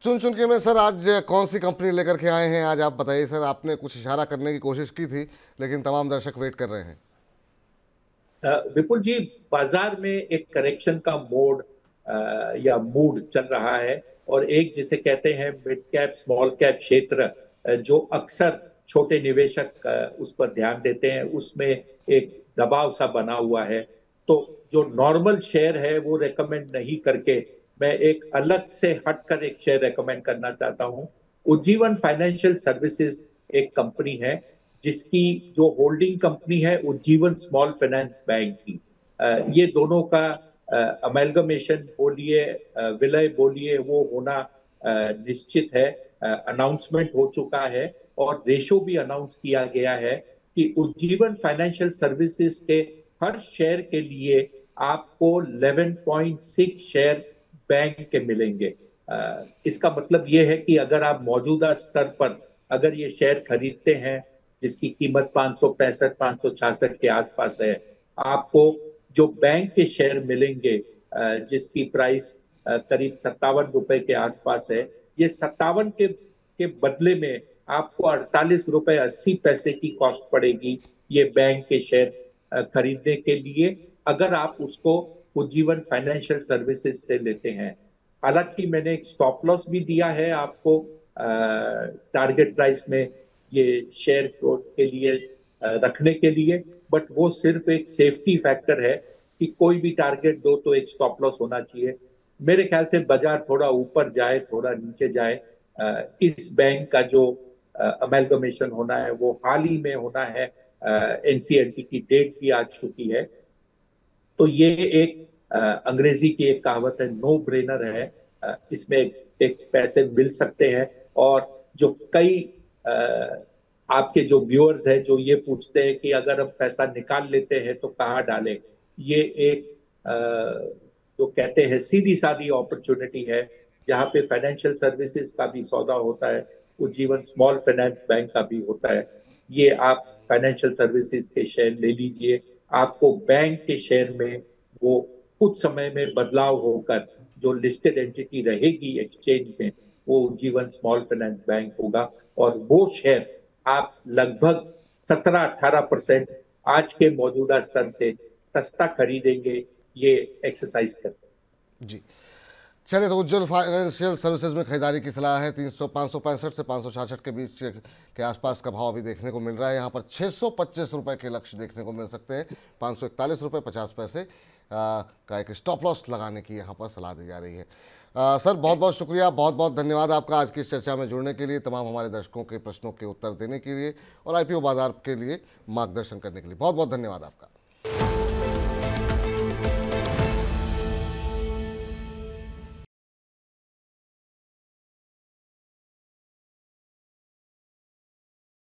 चुन चुन के में सर आज कौन सी कंपनी लेकर के आए हैं, आज आप बताइए सर। आपने कुछ इशारा करने की कोशिश की थी लेकिन तमाम दर्शक वेट कर रहे हैं। विपुल जी, बाजार में एक करेक्शन का मोड या मूड चल रहा है। और एक जिसे कहते हैं मिड कैप स्मॉल कैप क्षेत्र, जो अक्सर छोटे निवेशक उस पर ध्यान देते हैं, उसमें एक दबाव सा बना हुआ है। तो जो नॉर्मल शेयर है वो रेकमेंड नहीं करके मैं एक अलग से हटकर एक शेयर रेकमेंड करना चाहता हूं। उज्जीवन फाइनेंशियल सर्विसेज एक कंपनी है जिसकी जो होल्डिंग कंपनी है उज्जीवन स्मॉल फाइनेंस बैंक की। ये दोनों का अमेलगमेशन बोलिए, विलय बोलिए, वो होना निश्चित है। अनाउंसमेंट हो चुका है और रेशो भी अनाउंस किया गया है कि उज्जीवन फाइनेंशियल सर्विसेज के हर शेयर के लिए आपको 11.6 शेयर बैंक के मिलेंगे। इसका मतलब ये है कि अगर आप मौजूदा स्तर पर अगर ये शेयर खरीदते हैं जिसकी कीमत 565 566 के आसपास है, आपको जो बैंक के शेयर मिलेंगे जिसकी प्राइस करीब 57 रुपए के आसपास है, ये 57 के बदले में आपको 48 रुपए 80 पैसे की कॉस्ट पड़ेगी ये बैंक के शेयर खरीदने के लिए, अगर आप उसको उज्जीवन फाइनेंशियल सर्विसेज से लेते हैं। हालांकि मैंने एक स्टॉप लॉस भी दिया है आपको टारगेट प्राइस में ये शेयर के लिए रखने के लिए, बट वो सिर्फ एक सेफ्टी फैक्टर है कि कोई भी टारगेट दो तो एक स्टॉप लॉस होना चाहिए। मेरे ख्याल से बाजार थोड़ा ऊपर जाए थोड़ा नीचे जाए, इस बैंक का जो अमेलगमेशन होना है वो हाल ही में होना है। एनसीएलटी की डेट भी आ चुकी है। तो ये एक अंग्रेजी की एक कहावत है, नो ब्रेनर है। इसमें एक पैसे मिल सकते हैं। और जो कई आपके जो व्यूअर्स हैं जो ये पूछते हैं कि अगर हम पैसा निकाल लेते हैं तो कहाँ डालें, ये एक जो कहते हैं सीधी सादी अपॉर्चुनिटी है जहाँ पे फाइनेंशियल सर्विसेज का भी सौदा होता है, उज्जीवन स्मॉल फाइनेंस बैंक का भी होता है। ये आप फाइनेंशियल सर्विसेज के शेयर ले लीजिए। आपको बैंक के शेयर में वो कुछ समय में बदलाव होकर जो लिस्टेड एंटिटी रहेगी एक्सचेंज में वो उज्जीवन स्मॉल फाइनेंस बैंक होगा। और वो शेयर आप लगभग 17-18% आज के मौजूदा स्तर से सस्ता खरीदेंगे ये एक्सरसाइज कर। जी चलिए, तो उज्जवल फाइनेंशियल सर्विसेज में खरीदारी की सलाह है। 565 से 566 के बीच के आसपास का भाव अभी देखने को मिल रहा है। यहाँ पर 625 रुपये के लक्ष्य देखने को मिल सकते हैं। 541 रुपये 50 पैसे का एक स्टॉप लॉस लगाने की यहाँ पर सलाह दी जा रही है। सर बहुत बहुत शुक्रिया, बहुत बहुत धन्यवाद आपका आज की इस चर्चा में जुड़ने के लिए, तमाम हमारे दर्शकों के प्रश्नों के उत्तर देने के लिए और आईपीओ बाजार के लिए मार्गदर्शन करने के लिए बहुत बहुत धन्यवाद आपका।